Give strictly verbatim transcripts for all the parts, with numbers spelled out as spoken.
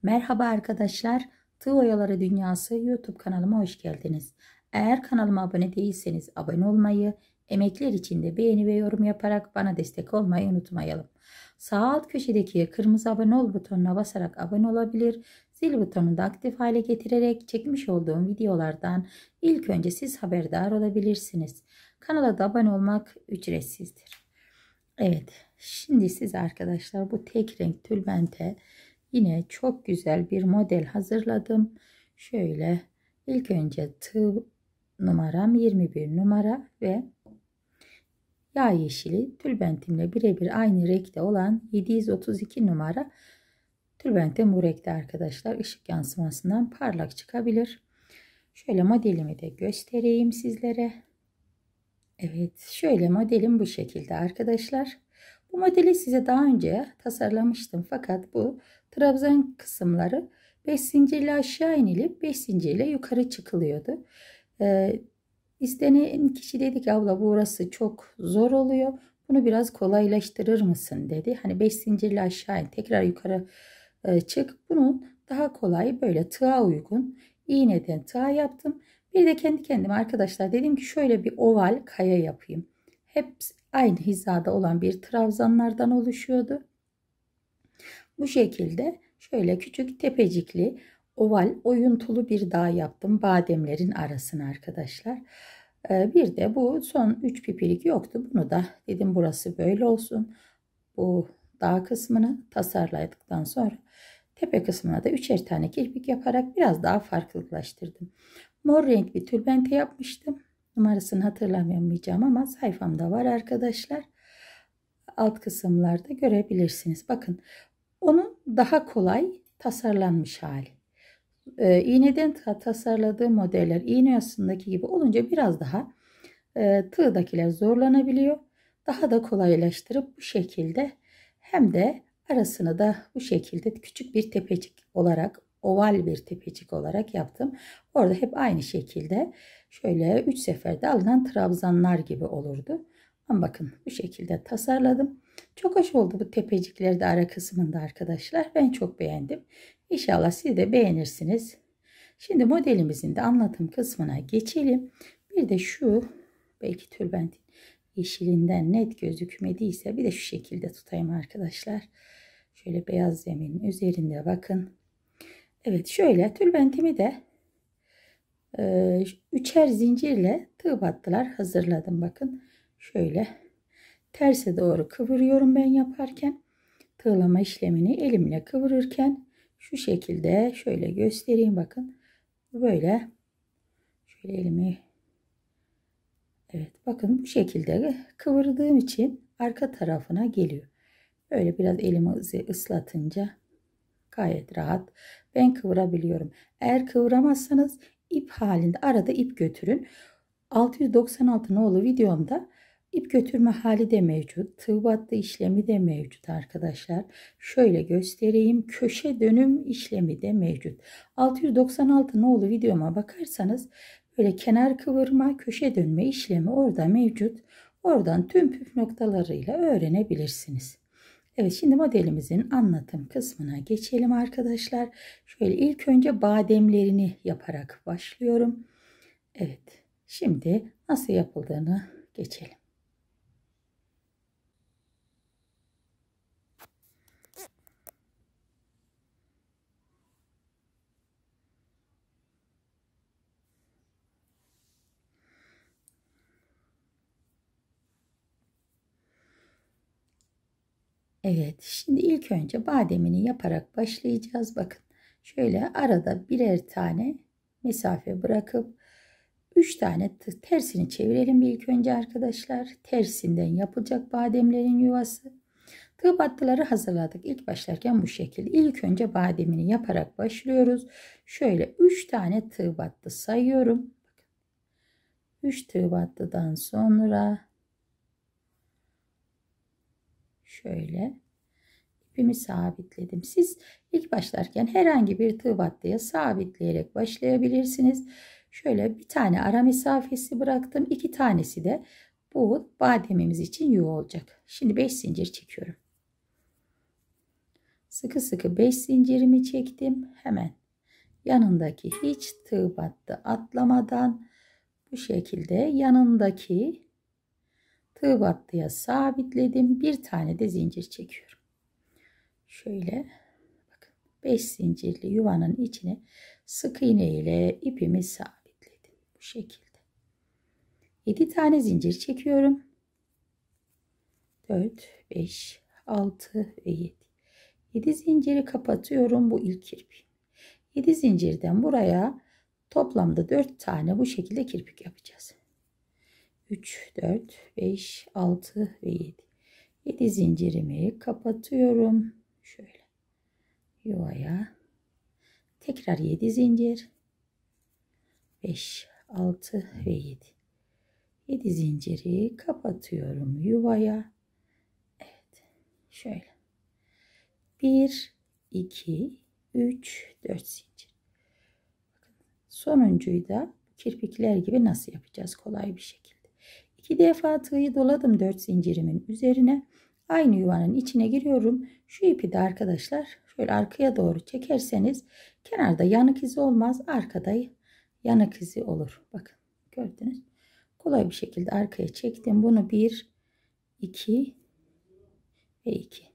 Merhaba arkadaşlar, Tığ Oyaları Dünyası YouTube kanalıma hoş geldiniz. Eğer kanalıma abone değilseniz abone olmayı, emekler için de beğeni ve yorum yaparak bana destek olmayı unutmayalım. Sağ alt köşedeki kırmızı abone ol butonuna basarak abone olabilir, zil butonunu da aktif hale getirerek çekmiş olduğum videolardan ilk önce siz haberdar olabilirsiniz. Kanala da abone olmak ücretsizdir. Evet, şimdi size arkadaşlar bu tek renk tülbente yine çok güzel bir model hazırladım. Şöyle ilk önce tığ numaram yirmi bir numara ve yağ yeşili tülbentimle birebir aynı renkte olan yedi yüz otuz iki numara tülbentim bu renkte arkadaşlar. Işık yansımasından parlak çıkabilir. Şöyle modelimi de göstereyim sizlere. Evet, şöyle modelim bu şekilde arkadaşlar. Bu modeli size daha önce tasarlamıştım fakat bu trabzan kısımları beş zincirle aşağı inilip beş zincirle yukarı çıkılıyordu. Ee, istenen kişi dedi ki abla burası çok zor oluyor. Bunu biraz kolaylaştırır mısın dedi. Hani beş zincirle aşağı in tekrar yukarı e, çık. Bunun daha kolay böyle tığa uygun iğneden tığa yaptım. Bir de kendi kendime arkadaşlar dedim ki şöyle bir oval kaya yapayım. Hep aynı hizada olan bir trabzanlardan oluşuyordu. Bu şekilde şöyle küçük tepecikli oval oyuntulu bir dağ yaptım bademlerin arasına arkadaşlar. Bir de bu son üç pipirik yoktu. Bunu da dedim burası böyle olsun. Bu dağ kısmını tasarladıktan sonra tepe kısmına da üçer tane kirpik yaparak biraz daha farklılaştırdım. Mor renk bir tülbente yapmıştım. Numarasını hatırlayamayacağım ama sayfamda var arkadaşlar. Alt kısımlarda görebilirsiniz. Bakın onun daha kolay tasarlanmış hali. Ee, iğneden tasarladığım modeller iğne yasındaki gibi olunca biraz daha e, tığdakiler zorlanabiliyor. Daha da kolaylaştırıp bu şekilde hem de arasını da bu şekilde küçük bir tepecik olarak oval bir tepecik olarak yaptım. Orada hep aynı şekilde şöyle üç seferde alınan trabzanlar gibi olurdu. Ama bakın bu şekilde tasarladım. Çok hoş oldu bu tepecikleri de ara kısmında arkadaşlar. Ben çok beğendim. İnşallah siz de beğenirsiniz. Şimdi modelimizin de anlatım kısmına geçelim. Bir de şu belki tülbentin yeşilinden net gözükmediyse bir de şu şekilde tutayım arkadaşlar. Şöyle beyaz zeminin üzerinde bakın. Evet şöyle tülbentimi de e, üçer zincirle tığ battılar hazırladım bakın. Şöyle terse doğru kıvırıyorum ben yaparken. Tığlama işlemini elimle kıvırırken şu şekilde şöyle göstereyim bakın. Böyle şöyle elimi evet bakın bu şekilde kıvırdığım için arka tarafına geliyor. Böyle biraz elimi ıslatınca gayet rahat ben kıvırabiliyorum. Eğer kıvıramazsanız ip halinde arada ip götürün. altı yüz doksan altı nolu videomda ip götürme hali de mevcut. Tığ battı işlemi de mevcut arkadaşlar. Şöyle göstereyim. Köşe dönüm işlemi de mevcut. altı yüz doksan altı nolu videoma bakarsanız böyle kenar kıvırma, köşe dönme işlemi orada mevcut. Oradan tüm püf noktalarıyla öğrenebilirsiniz. Evet şimdi modelimizin anlatım kısmına geçelim arkadaşlar. Şöyle ilk önce bademlerini yaparak başlıyorum. Evet şimdi nasıl yapıldığını geçelim. Evet şimdi ilk önce bademini yaparak başlayacağız. Bakın şöyle arada birer tane mesafe bırakıp üç tane tersini çevirelim bir ilk önce arkadaşlar. Tersinden yapılacak bademlerin yuvası. Tığ battıları hazırladık. İlk başlarken bu şekilde. İlk önce bademini yaparak başlıyoruz. Şöyle üç tane tığ battı sayıyorum. üç tığ battıdan sonra şöyle ipimi sabitledim. Siz ilk başlarken herhangi bir tığ battıya sabitleyerek başlayabilirsiniz. Şöyle bir tane ara mesafesi bıraktım. İki tanesi de bu bademimiz için yuva olacak. Şimdi beş zincir çekiyorum. Sıkı sıkı beş zincirimi çektim. Hemen yanındaki hiç tığ battı atlamadan bu şekilde yanındaki tığ battıya sabitledim. Bir tane de zincir çekiyorum. Şöyle bakın beş zincirli yuvanın içine sık iğne ile ipimi sabitledim. Bu şekilde. yedi tane zincir çekiyorum. dört, beş, altı ve yedi. yedi zinciri kapatıyorum bu ilk kirpiği. yedi zincirden buraya toplamda dört tane bu şekilde kirpik yapacağız. üç, dört, beş, altı ve yedi. yedi zincirimi kapatıyorum. Şöyle yuvaya. Tekrar yedi zincir. beş, altı ve yedi. yedi zinciri kapatıyorum yuvaya. Evet. Şöyle. bir, iki, üç, dört zincir. Bakın, sonuncuyu da kirpikler gibi nasıl yapacağız kolay bir şekilde. iki defa tığı doladım dört zincirimin üzerine. Aynı yuvanın içine giriyorum. Şu ipi de arkadaşlar şöyle arkaya doğru çekerseniz kenarda yanık izi olmaz. Arkada yanık izi olur. Bakın gördünüz. Kolay bir şekilde arkaya çektim. Bunu bir, iki ve iki.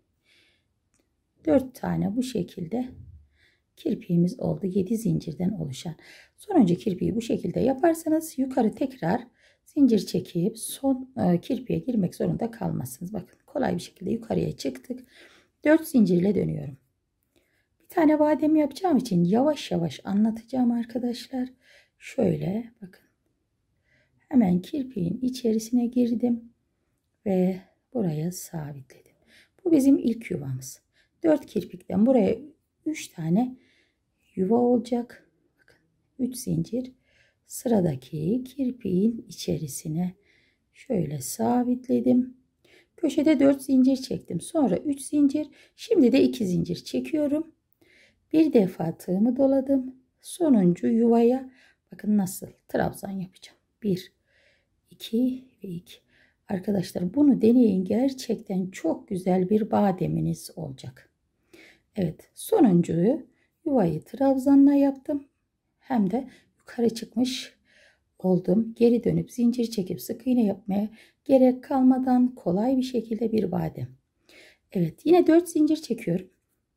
dört tane bu şekilde kirpiğimiz oldu. yedi zincirden oluşan. Sonuncu kirpiği bu şekilde yaparsanız yukarı tekrar zincir çekip son e, kirpiğe girmek zorunda kalmazsınız. Bakın kolay bir şekilde yukarıya çıktık. dört zincirle dönüyorum. Bir tane badem yapacağım için yavaş yavaş anlatacağım arkadaşlar. Şöyle bakın. Hemen kirpiğin içerisine girdim ve buraya sabitledim. Bu bizim ilk yuvamız. dört kirpikten buraya üç tane yuva olacak. Bakın üç zincir sıradaki kirpiğin içerisine şöyle sabitledim. Köşede dört zincir çektim. Sonra üç zincir. Şimdi de iki zincir çekiyorum. Bir defa tığımı doladım. Sonuncu yuvaya bakın nasıl trabzan yapacağım. bir, iki ve iki. Arkadaşlar bunu deneyin. Gerçekten çok güzel bir bademiniz olacak. Evet, sonuncuyu yuvayı trabzanla yaptım. Hem de yukarı çıkmış oldum. Geri dönüp zincir çekip sık iğne yapmaya gerek kalmadan kolay bir şekilde bir badem. Evet, yine dört zincir çekiyorum.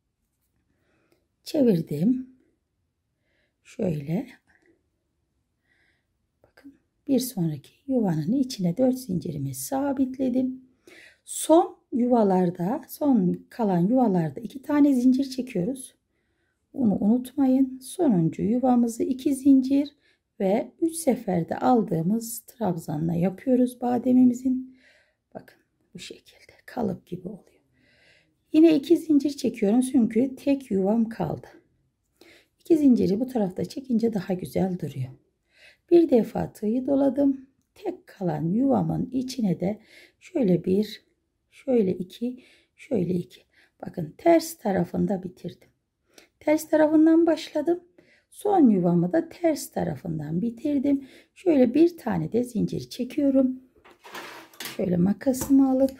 Çevirdim. Şöyle. Bakın bir sonraki yuvanın içine dört zincirimi sabitledim. Son yuvalarda, son kalan yuvalarda iki tane zincir çekiyoruz. Bunu unutmayın. Sonuncu yuvamızı iki zincir ve üç seferde aldığımız trabzanla yapıyoruz bademimizin. Bakın bu şekilde kalıp gibi oluyor. Yine iki zincir çekiyorum çünkü tek yuvam kaldı. İki zinciri bu tarafta çekince daha güzel duruyor. Bir defa tığı doladım. Tek kalan yuvamın içine de şöyle bir, şöyle iki, şöyle iki. Bakın ters tarafında bitirdim. Ters tarafından başladım. Son yuvamı da ters tarafından bitirdim. Şöyle bir tane de zincir çekiyorum. Şöyle makasımı alıp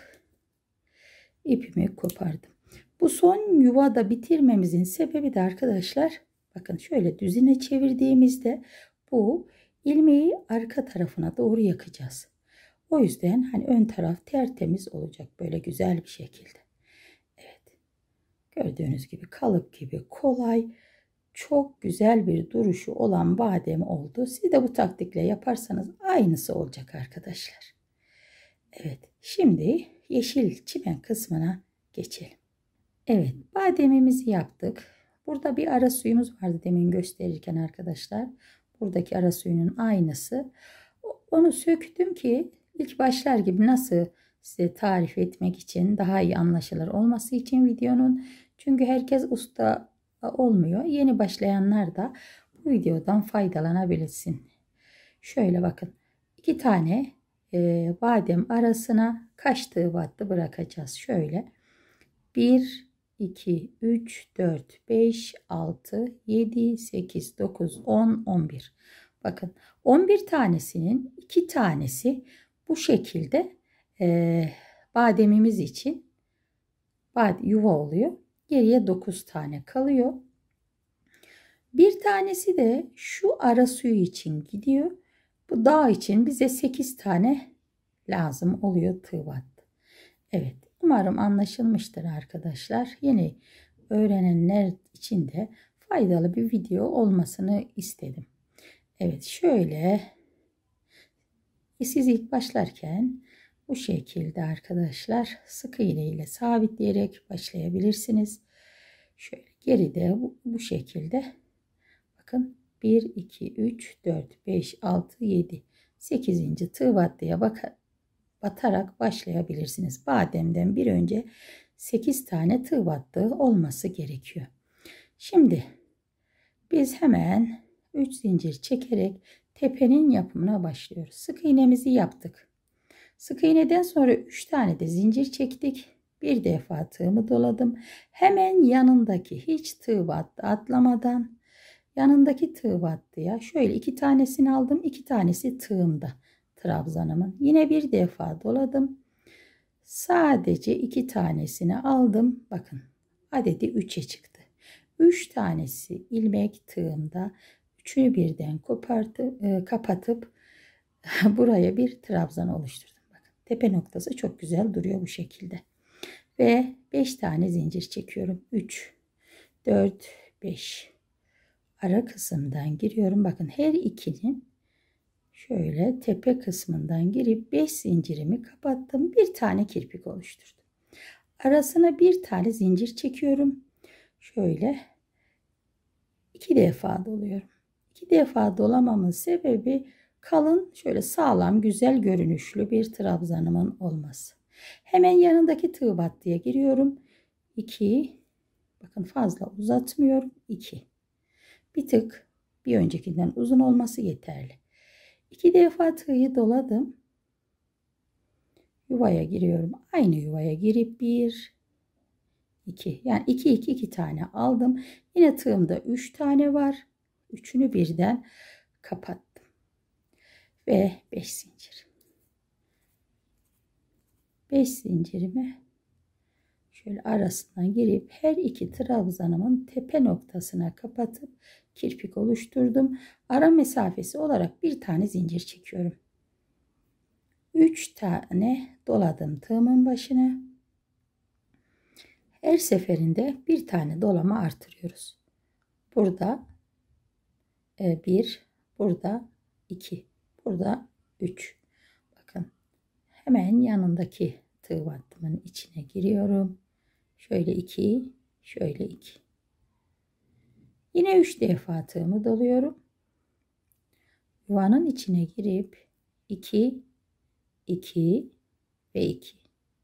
ipimi kopardım. Bu son yuvada bitirmemizin sebebi de arkadaşlar bakın şöyle düzine çevirdiğimizde bu ilmeği arka tarafına doğru yakacağız. O yüzden hani ön taraf tertemiz olacak böyle güzel bir şekilde. Evet. Gördüğünüz gibi kalıp gibi kolay, çok güzel bir duruşu olan badem oldu. Siz de bu taktikle yaparsanız aynısı olacak arkadaşlar. Evet, şimdi yeşil çimen kısmına geçelim. Evet, bademimizi yaptık. Burada bir ara suyumuz vardı demin gösterirken arkadaşlar. Buradaki ara suyunun aynısı. Onu söktüm ki ilk başlar gibi nasıl size tarif etmek için daha iyi anlaşılır olması için videonun. Çünkü herkes usta olmuyor. Yeni başlayanlar da bu videodan faydalanabilirsin. Şöyle bakın. iki tane e, badem arasına kaç tığ battı bırakacağız. Şöyle. bir, iki, üç, dört, beş, altı, yedi, sekiz, dokuz, on, on bir. Bakın on bir tanesinin iki tanesi bu şekilde e, bademimiz için bad yuva oluyor. Geriye dokuz tane kalıyor. Bir tanesi de şu ara suyu için gidiyor. Bu dağ için bize sekiz tane lazım oluyor tığ battı. Evet, umarım anlaşılmıştır arkadaşlar. Yeni öğrenenler için de faydalı bir video olmasını istedim. Evet, şöyle siz ilk başlarken bu şekilde arkadaşlar sık iğne ile sabitleyerek başlayabilirsiniz. Şöyle geride bu, bu şekilde bakın bir iki üç dört beş altı yedi sekizinci tığ battıya bak batarak başlayabilirsiniz. Bademden bir önce sekiz tane tığ battığı olması gerekiyor. Şimdi biz hemen üç zincir çekerek tepenin yapımına başlıyoruz. Sık iğnemizi yaptık. Sık iğneden sonra üç tane de zincir çektik. Bir defa tığımı doladım. Hemen yanındaki hiç tığ battı atlamadan yanındaki tığ battıya şöyle iki tanesini aldım. İki tanesi tığımda. Trabzanımın. Yine bir defa doladım. Sadece iki tanesini aldım. Bakın adedi üçe çıktı. üç tanesi ilmek tığımda. Üçünü birden kopartıp e, kapatıp buraya bir trabzan oluşturdum. Bakın tepe noktası çok güzel duruyor bu şekilde. Ve beş tane zincir çekiyorum. üç, dört, beş. Ara kısımdan giriyorum. Bakın her ikinin şöyle tepe kısmından girip beş zincirimi kapattım. Bir tane kirpik oluşturdum. Arasına bir tane zincir çekiyorum. Şöyle iki defa doluyorum. İki defa dolamamın sebebi kalın, şöyle sağlam, güzel görünüşlü bir trabzanımın olması. Hemen yanındaki tığ battıya giriyorum. iki, bakın fazla uzatmıyorum. iki. Bir tık bir öncekinden uzun olması yeterli. İki defa tığı doladım. Yuvaya giriyorum. Aynı yuvaya girip bir, iki. Yani iki, iki, iki tane aldım. Yine tığımda üç tane var. Üçünü birden kapattım. Ve beş zincir. beş zincirimi şöyle arasından girip her iki trabzanımın tepe noktasına kapatıp kirpik oluşturdum. Ara mesafesi olarak bir tane zincir çekiyorum. üç tane doladım tığımın başına. Her seferinde bir tane dolama artırıyoruz. Burada bir, burada iki, burada üç. Bakın hemen yanındaki tığ battımın içine giriyorum. Şöyle iki, şöyle iki. Yine üç defa tığımı doluyorum. Yuvanın içine girip iki, iki ve iki.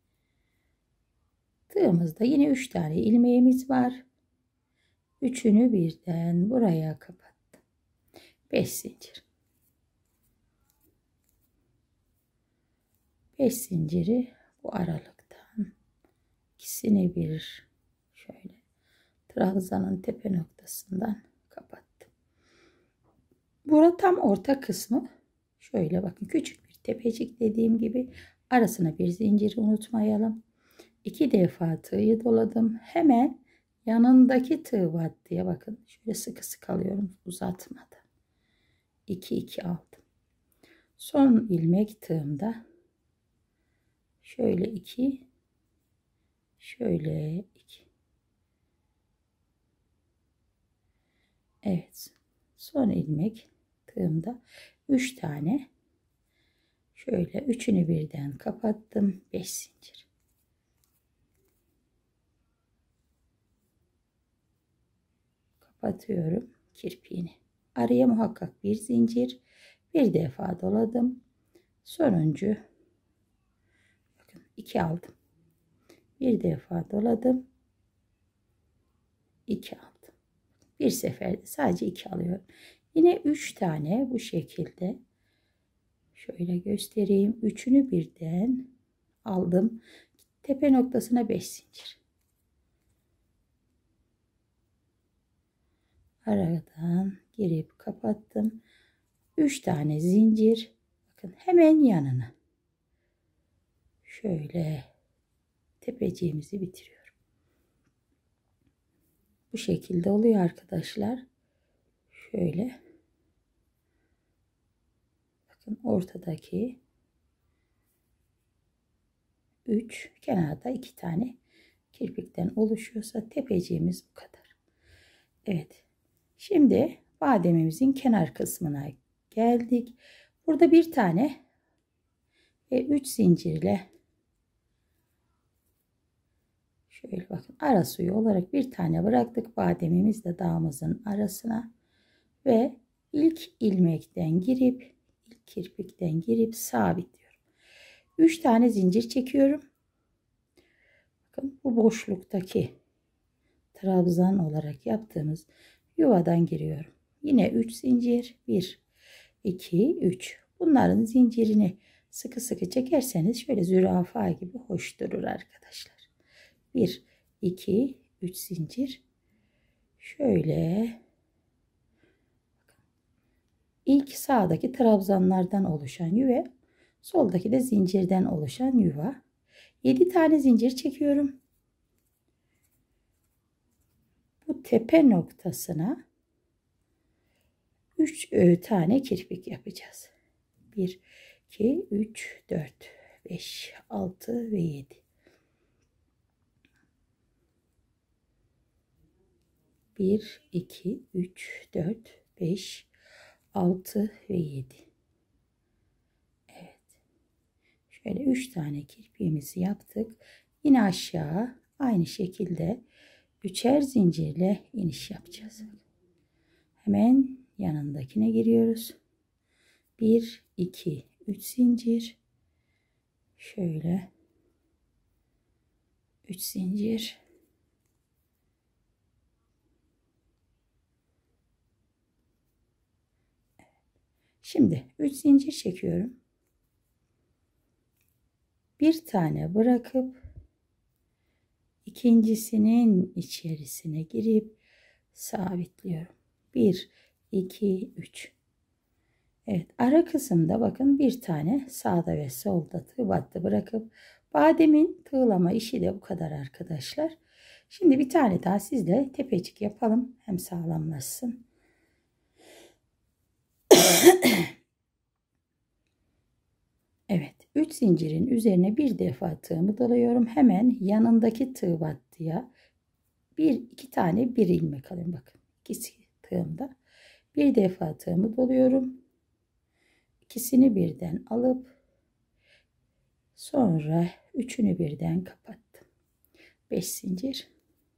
Tığımızda yine üç tane ilmeğimiz var. Üçünü birden buraya kapattım. beş zincir. beş zinciri bu aralıktan ikisini bir şöyle trabzanın tepe noktasından kapattım. Burada tam orta kısmı şöyle bakın küçük bir tepecik dediğim gibi arasına bir zinciri unutmayalım. İki defa tığı doladım. Hemen yanındaki tığ battıya bakın. Şöyle sıkı sıkı alıyorum uzatmadan. iki iki aldım. Son ilmek tığımda şöyle iki, şöyle iki. Evet. Son ilmek tığımda üç tane şöyle üçünü birden kapattım. beş zincir. Kapatıyorum kirpiğini. Araya muhakkak bir zincir. Bir defa doladım. Sonuncu bakın iki aldım. Bir defa doladım. iki aldım. Bir seferde sadece iki alıyorum. Yine üç tane bu şekilde şöyle göstereyim. Üçünü birden aldım. Tepe noktasına beş zincir. Aradan girip kapattım. üç tane zincir. Bakın hemen yanına. Şöyle tepeciğimizi bitiriyorum. bu şekilde oluyor arkadaşlar. Şöyle. Bakın ortadaki üç, kenarda iki tane kirpikten oluşuyorsa tepeciğimiz bu kadar. Evet. Şimdi bademimizin kenar kısmına geldik. Burada bir tane ve üç zincirle şöyle bakın ara suyu olarak bir tane bıraktık bademimizle dağımızın arasına ve ilk ilmekten girip ilk kirpikten girip sabitliyorum. üç tane zincir çekiyorum. Bakın bu boşluktaki trabzan olarak yaptığımız yuvadan giriyorum. Yine üç zincir, bir iki üç. Bunların zincirini sıkı sıkı çekerseniz şöyle zürafa gibi hoş durur arkadaşlar. bir iki üç zincir. Şöyle ilk sağdaki trabzanlardan oluşan yuva, soldaki de zincirden oluşan yuva. yedi tane zincir çekiyorum. Bu tepe noktasına üç tane kirpik yapacağız. bir iki üç dört beş altı ve yedi. bir iki üç dört beş altı ve yedi. Evet. Şöyle üç tane kirpiğimizi yaptık. Yine aşağı aynı şekilde üçer zincirle iniş yapacağız. Hemen yanındakine giriyoruz. bir iki üç zincir. Şöyle üç zincir. Şimdi üç zincir çekiyorum. Bir tane bırakıp ikincisinin içerisine girip sabitliyorum. bir iki üç. Evet, ara kısımda bakın bir tane sağda ve solda tığ battı bırakıp bademin tığlama işi de bu kadar arkadaşlar. Şimdi bir tane daha sizle tepecik yapalım. Hem sağlamlaşsın. Evet, üç zincirin üzerine bir defa tığımı doluyorum. Hemen yanındaki tığ battıya bir iki tane bir ilmek alayım. Bakın ikisi tığımda. Bir defa tığımı doluyorum. İkisini birden alıp sonra üçünü birden kapattım. beş zincir.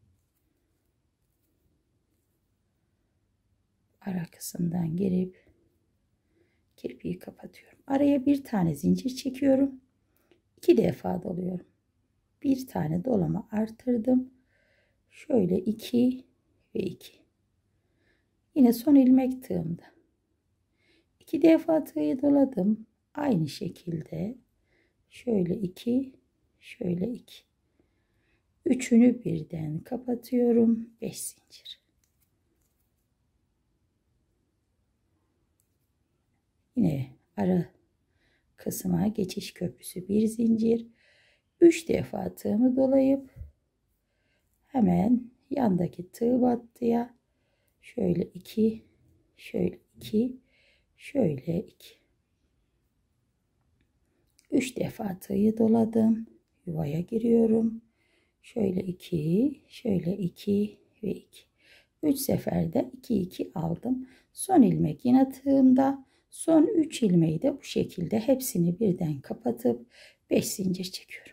Ara kısımdan girip kirpiği kapatıyorum. Araya bir tane zincir çekiyorum. iki defa doluyorum. Bir tane dolama artırdım. Şöyle iki ve iki. Yine son ilmek tığımda. iki defa tığı doladım. Aynı şekilde şöyle iki, şöyle iki. Üçünü birden kapatıyorum. beş zincir. Yine ara kısma geçiş köprüsü bir zincir. üç defa tığımı dolayıp hemen yandaki tığ battıya şöyle iki, şöyle iki, şöyle iki. üç defa tığı doladım. Yuvaya giriyorum. Şöyle iki, şöyle iki ve iki. üç seferde iki iki aldım. Son ilmek yine tığımda. Son üç ilmeği de bu şekilde hepsini birden kapatıp beş zincir çekiyorum.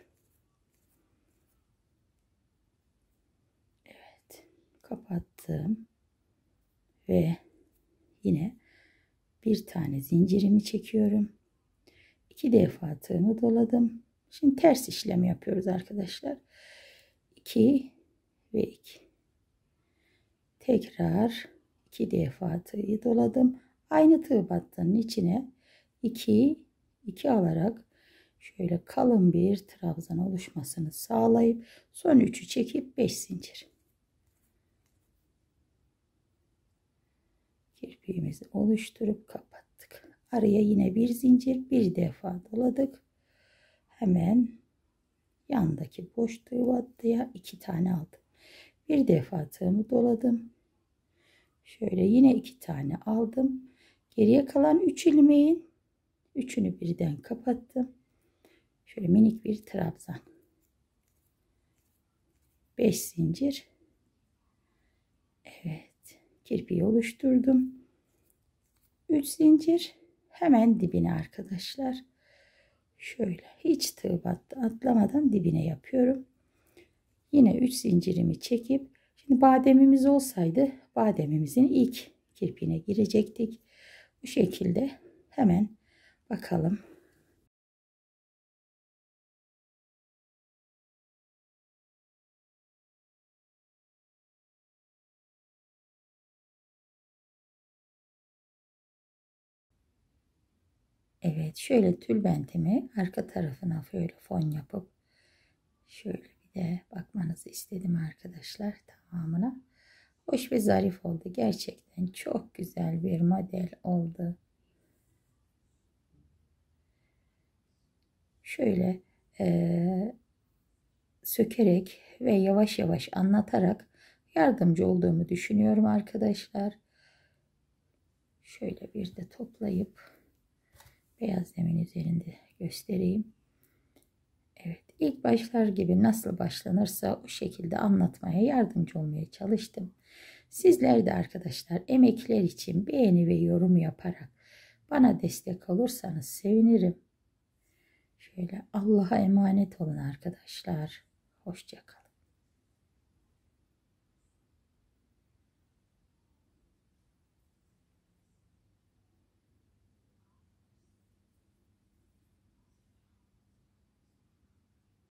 Evet, kapattım ve yine bir tane zincirimi çekiyorum. iki defa tığımı doladım. Şimdi ters işlem yapıyoruz arkadaşlar. iki ve iki. Tekrar iki defa tığı doladım. Aynı tığ battının içine iki iki alarak şöyle kalın bir trabzan oluşmasını sağlayıp son üçü çekip beş zincir. Kirpiğimizi oluşturup kapattık. Araya yine bir zincir bir defa doladık. Hemen yandaki boş tığ battıya iki tane aldım. Bir defa tığımı doladım. Şöyle yine iki tane aldım. Geriye kalan üç ilmeğin üçünü birden kapattım. Şöyle minik bir trabzan. beş zincir. Evet. Kirpiği oluşturdum. üç zincir. Hemen dibine arkadaşlar. Şöyle hiç tığ battı atlamadan dibine yapıyorum. Yine üç zincirimi çekip, şimdi bademimiz olsaydı bademimizin ilk kirpiğine girecektik. Bu şekilde hemen bakalım. Evet, şöyle tülbentimi arka tarafına böyle fon yapıp şöyle bir de bakmanızı istedim arkadaşlar tamamına. Hoş ve zarif oldu. Gerçekten çok güzel bir model oldu. Şöyle e, sökerek ve yavaş yavaş anlatarak yardımcı olduğumu düşünüyorum arkadaşlar. Şöyle bir de toplayıp beyaz zemin üzerinde göstereyim. Evet, ilk başlar gibi nasıl başlanırsa o şekilde anlatmaya yardımcı olmaya çalıştım. Sizler de arkadaşlar emekler için beğeni ve yorum yaparak bana destek olursanız sevinirim. Şöyle Allah'a emanet olun arkadaşlar. Hoşça kalın.